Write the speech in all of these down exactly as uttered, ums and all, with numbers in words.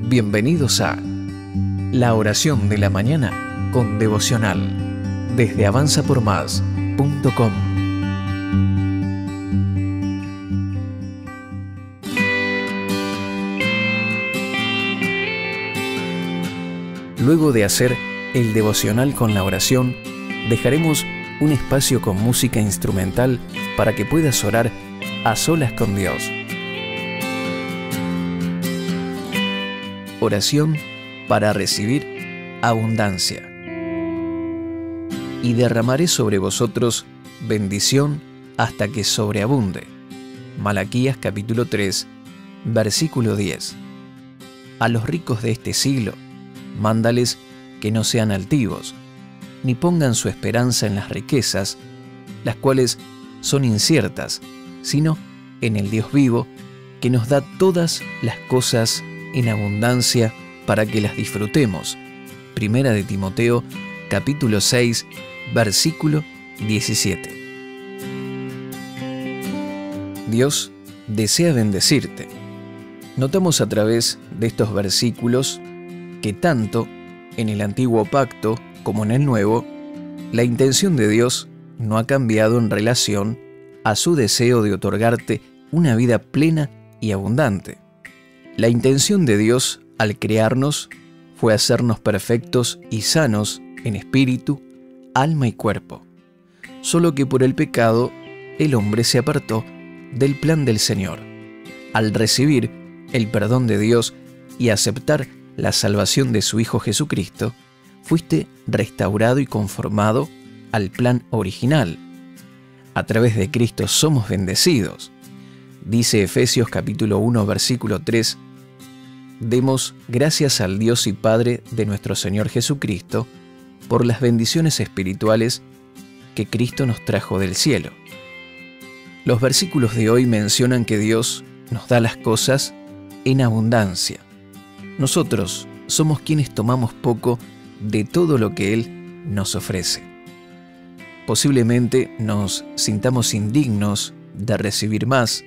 Bienvenidos a la oración de la mañana con devocional desde avanza por más punto com. Luego de hacer el devocional con la oración, dejaremos un espacio con música instrumental para que puedas orar a solas con Dios. Oración para recibir abundancia. Y derramaré sobre vosotros bendición hasta que sobreabunde. Malaquías capítulo tres, versículo diez. A los ricos de este siglo, mándales que no sean altivos, ni pongan su esperanza en las riquezas, las cuales son inciertas, sino en el Dios vivo, que nos da todas las cosas en abundancia para que las disfrutemos. Primera de Timoteo, capítulo seis, versículo diecisiete. Dios desea bendecirte. Notamos a través de estos versículos que tanto en el antiguo pacto como en el nuevo, la intención de Dios no ha cambiado en relación a su deseo de otorgarte una vida plena y abundante. La intención de Dios al crearnos fue hacernos perfectos y sanos en espíritu, alma y cuerpo. Solo que por el pecado, el hombre se apartó del plan del Señor. Al recibir el perdón de Dios y aceptar la salvación de su Hijo Jesucristo, fuiste restaurado y conformado al plan original. A través de Cristo somos bendecidos. Dice Efesios capítulo uno, versículo tres, demos gracias al Dios y Padre de nuestro Señor Jesucristo por las bendiciones espirituales que Cristo nos trajo del cielo. Los versículos de hoy mencionan que Dios nos da las cosas en abundancia. Nosotros somos quienes tomamos poco de todo lo que Él nos ofrece. Posiblemente nos sintamos indignos de recibir más.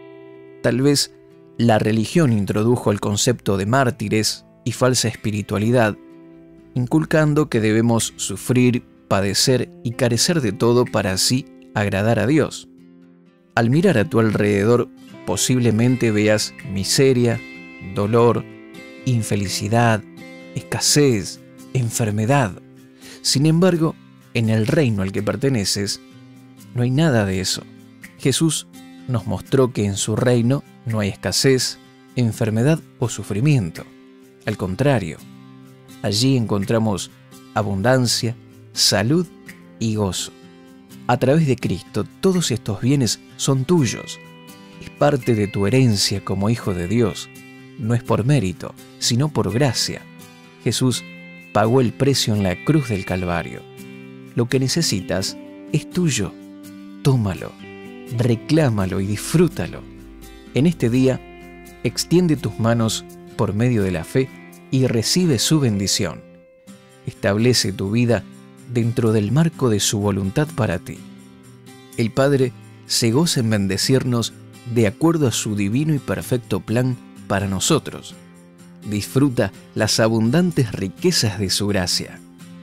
Tal vez la religión introdujo el concepto de mártires y falsa espiritualidad, inculcando que debemos sufrir, padecer y carecer de todo para así agradar a Dios. Al mirar a tu alrededor, posiblemente veas miseria, dolor, infelicidad, escasez, enfermedad. Sin embargo, en el reino al que perteneces, no hay nada de eso. Jesús nos mostró que en su reino no hay escasez, enfermedad o sufrimiento. Al contrario, allí encontramos abundancia, salud y gozo. A través de Cristo, todos estos bienes son tuyos. Es parte de tu herencia como hijo de Dios. No es por mérito, sino por gracia. Jesús pagó el precio en la cruz del Calvario. Lo que necesitas es tuyo. Tómalo, reclámalo y disfrútalo. En este día, extiende tus manos por medio de la fe y recibe su bendición. Establece tu vida dentro del marco de su voluntad para ti. El Padre se goza en bendecirnos de acuerdo a su divino y perfecto plan para nosotros. Disfruta las abundantes riquezas de su gracia.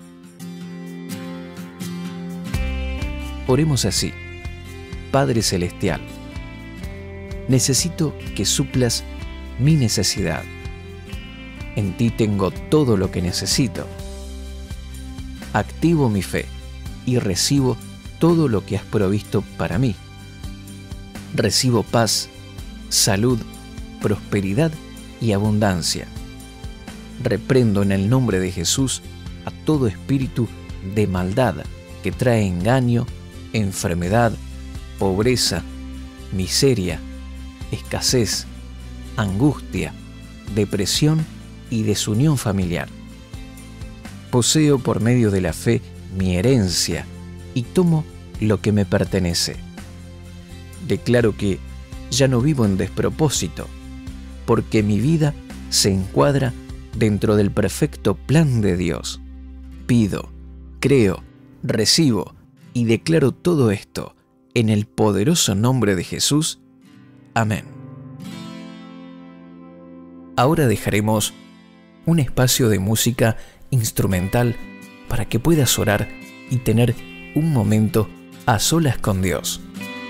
Oremos así. Padre Celestial, necesito que suplas mi necesidad. En ti tengo todo lo que necesito. Activo mi fe y recibo todo lo que has provisto para mí. Recibo paz, salud, prosperidad y abundancia. Reprendo en el nombre de Jesús a todo espíritu de maldad que trae engaño, enfermedad, pobreza, miseria, escasez, angustia, depresión y desunión familiar. Poseo por medio de la fe mi herencia y tomo lo que me pertenece. Declaro que ya no vivo en despropósito, porque mi vida se encuadra dentro del perfecto plan de Dios. Pido, creo, recibo y declaro todo esto en el poderoso nombre de Jesús. Amén. Ahora dejaremos un espacio de música instrumental para que puedas orar y tener un momento a solas con Dios.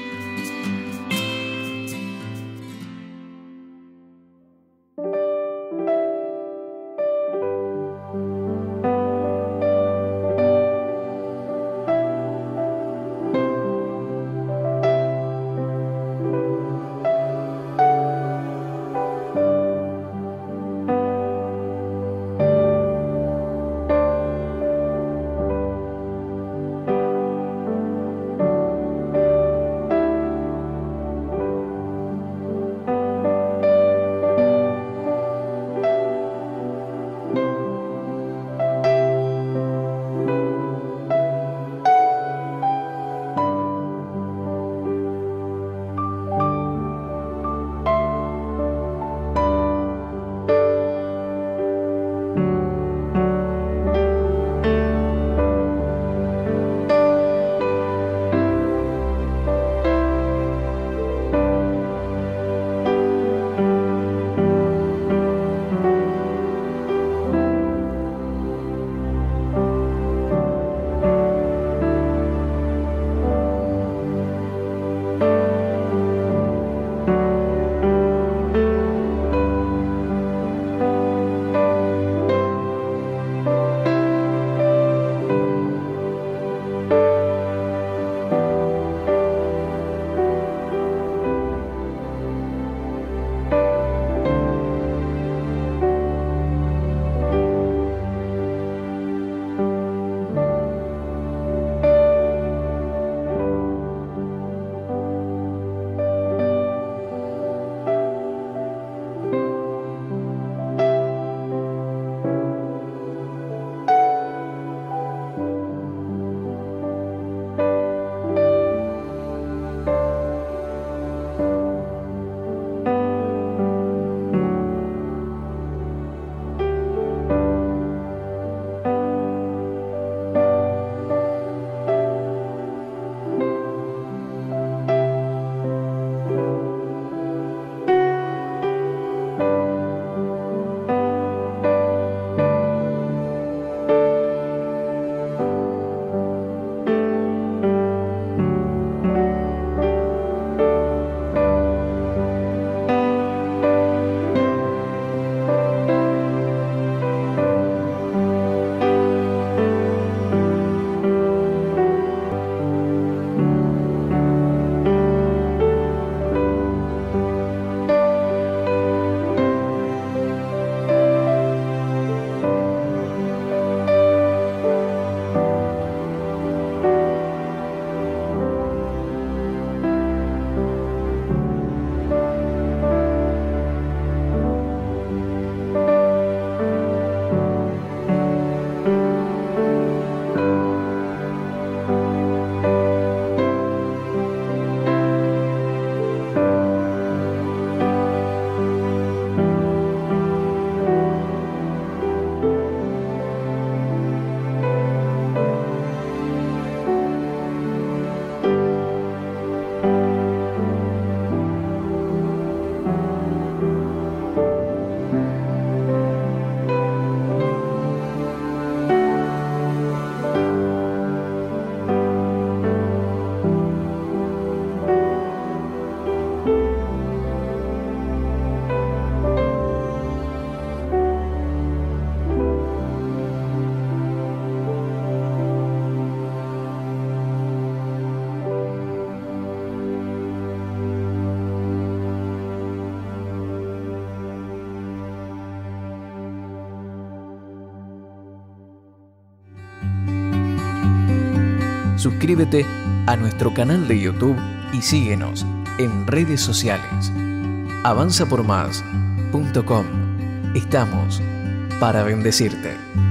Suscríbete a nuestro canal de YouTube y síguenos en redes sociales. avanza por más punto com. Estamos para bendecirte.